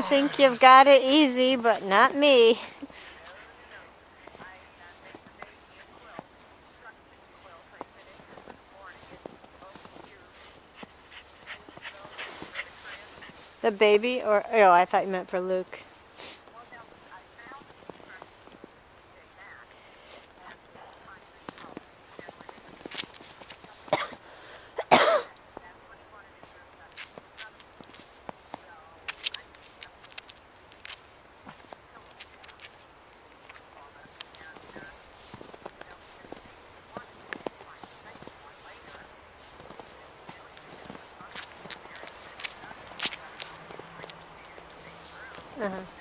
think you've got it easy, but not me. The baby, or oh, I thought you meant for Luke. Uh-huh.